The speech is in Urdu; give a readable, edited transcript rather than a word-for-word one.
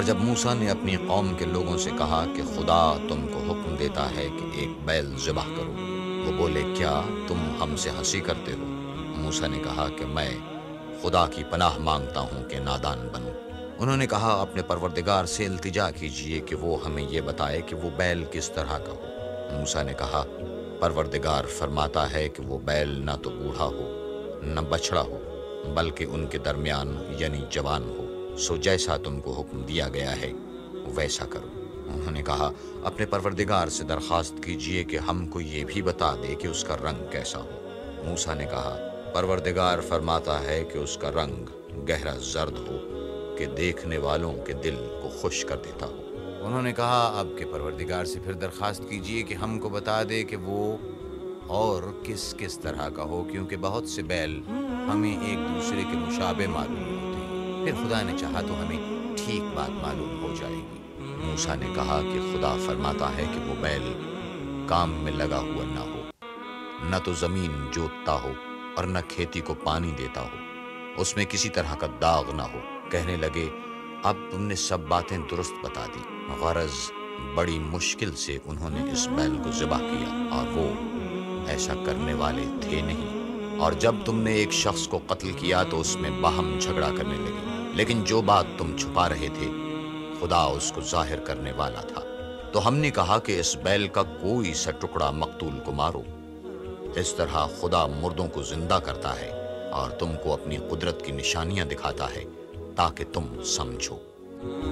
اور جب موسیٰ نے اپنی قوم کے لوگوں سے کہا کہ خدا تم کو حکم دیتا ہے کہ ایک بیل ذبح کرو، وہ بولے کیا تم ہم سے ہنسی کرتے ہو؟ موسیٰ نے کہا کہ میں خدا کی پناہ مانگتا ہوں کہ نادان بنوں۔ انہوں نے کہا اپنے پروردگار سے التجا کیجئے کہ وہ ہمیں یہ بتائے کہ وہ بیل کس طرح کا ہو۔ موسیٰ نے کہا پروردگار فرماتا ہے کہ وہ بیل نہ تو بوڑھا ہو نہ بچڑا ہو، بلکہ ان کے درمیان یعنی جوان ہو، سو جیسا تم کو حکم دیا گیا ہے ویسا کرو۔ انہوں نے کہا اپنے پروردگار سے درخواست کیجئے کہ ہم کو یہ بھی بتا دے کہ اس کا رنگ کیسا ہو۔ موسیٰ نے کہا پروردگار فرماتا ہے کہ اس کا رنگ گہرا زرد ہو کہ دیکھنے والوں کے دل کو خوش کر دیتا ہو۔ انہوں نے کہا اب کے پروردگار سے پھر درخواست کیجئے کہ ہم کو بتا دے کہ وہ اور کس کس طرح کا ہو، کیونکہ بہت سے بیل ہمیں ایک دوسرے کے مشابہ معلوم ہوتے ہیں، پھر خدا نے چاہا تو ہمیں ٹھیک بات معلوم ہو جائے گی۔ موسیٰ نے کہا کہ خدا فرماتا ہے کہ وہ بیل کام میں لگا ہوا نہ ہو، نہ تو زمین جوتتا ہو اور نہ کھیتی کو پانی دیتا ہو، اس میں کسی طرح کا داغ نہ ہو۔ کہنے لگے اب تم نے سب باتیں درست بتا دی۔ غرض بڑی مشکل سے انہوں نے اس بیل کو ذبح کیا اور وہ ایسا کرنے والے تھے نہیں۔ اور جب تم نے ایک شخص کو قتل کیا تو اس میں باہم جھگڑا کرنے لگے، لیکن جو بات تم چھپا رہے تھے خدا اس کو ظاہر کرنے والا تھا۔ تو ہم نے کہا کہ اس بیل کا کوئی سا ٹکڑا مقتول کو مارو۔ اس طرح خدا مردوں کو زندہ کرتا ہے اور تم کو اپنی قدرت کی نشانیاں دکھاتا ہے تاکہ تم سمجھو۔